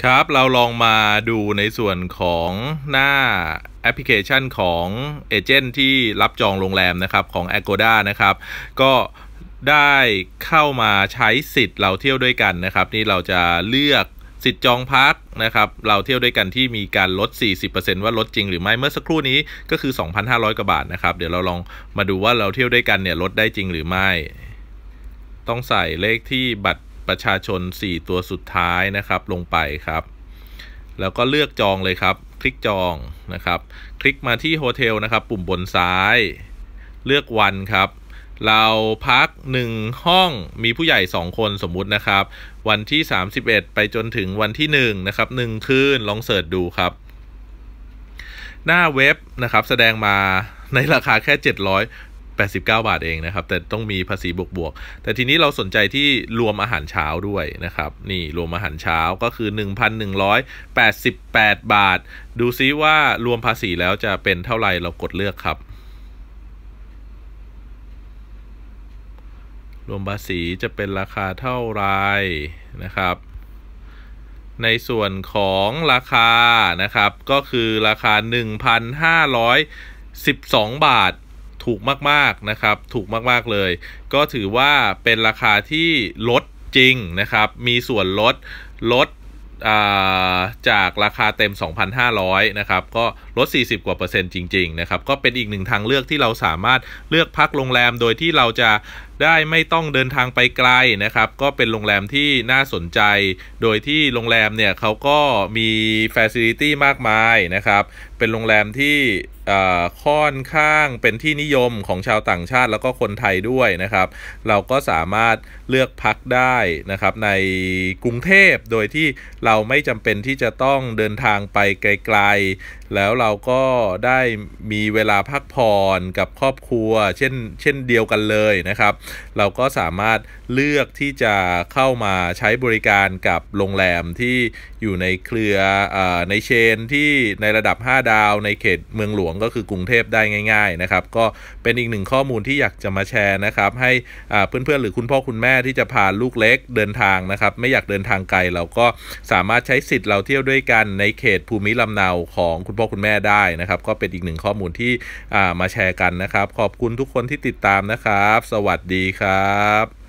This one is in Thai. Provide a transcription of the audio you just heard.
ครับเราลองมาดูในส่วนของหน้าแอปพลิเคชันของเอเจนต์ที่รับจองโรงแรมนะครับของ Agoda นะครับก็ได้เข้ามาใช้สิทธิ์เราเที่ยวด้วยกันนะครับนี่เราจะเลือกสิทธิ์จองพักนะครับเราเที่ยวด้วยกันที่มีการลด 40% ว่าลดจริงหรือไม่เมื่อสักครู่นี้ก็คือ 2,500 กว่าบาทนะครับเดี๋ยวเราลองมาดูว่าเราเที่ยวด้วยกันเนี่ยลดได้จริงหรือไม่ต้องใส่เลขที่บัตรประชาชน4ตัวสุดท้ายนะครับลงไปครับแล้วก็เลือกจองเลยครับคลิกจองนะครับคลิกมาที่โฮเทลนะครับปุ่มบนซ้ายเลือกวันครับเราพัก1ห้องมีผู้ใหญ่2คนสมมุตินะครับวันที่31ไปจนถึงวันที่1นะครับ1คืนลองเสิร์ชดูครับหน้าเว็บนะครับแสดงมาในราคาแค่789 บาทเองนะครับแต่ต้องมีภาษีบวกแต่ทีนี้เราสนใจที่รวมอาหารเช้าด้วยนะครับนี่รวมอาหารเช้าก็คือ 1,188 บาทดูซิว่ารวมภาษีแล้วจะเป็นเท่าไหร่เรากดเลือกครับรวมภาษีจะเป็นราคาเท่าไหร่นะครับในส่วนของราคานะครับก็คือราคา 1,512 บาทถูกมากๆนะครับถูกมากๆเลยก็ถือว่าเป็นราคาที่ลดจริงนะครับมีส่วนลดจากราคาเต็ม 2,500 นะครับก็ลด40 กว่า%จริงๆนะครับก็เป็นอีกหนึ่งทางเลือกที่เราสามารถเลือกพักโรงแรมโดยที่เราจะได้ไม่ต้องเดินทางไปไกลนะครับก็เป็นโรงแรมที่น่าสนใจโดยที่โรงแรมเนี่ยเขาก็มีฟาซิลิตี้มากมายนะครับเป็นโรงแรมที่ค่อนข้างเป็นที่นิยมของชาวต่างชาติแล้วก็คนไทยด้วยนะครับเราก็สามารถเลือกพักได้นะครับในกรุงเทพโดยที่เราไม่จำเป็นที่จะต้องเดินทางไปไกลๆแล้วเราก็ได้มีเวลาพักผ่อนกับครอบครัวเช่นเดียวกันเลยนะครับเราก็สามารถเลือกที่จะเข้ามาใช้บริการกับโรงแรมที่อยู่ในเครือในเชนที่ในระดับ5ดาวในเขตเมืองหลวงก็คือกรุงเทพได้ง่ายๆนะครับก็เป็นอีกหนึ่งข้อมูลที่อยากจะมาแชร์นะครับให้เพื่อนๆหรือคุณพ่อคุณแม่ที่จะพาลูกเล็กเดินทางนะครับไม่อยากเดินทางไกลเราก็สามารถใช้สิทธิ์เราเที่ยวด้วยกันในเขตภูมิลำเนาของคุณพ่อคุณแม่ได้นะครับก็เป็นอีกหนึ่งข้อมูลที่มาแชร์กันนะครับขอบคุณทุกคนที่ติดตามนะครับสวัสดีครับ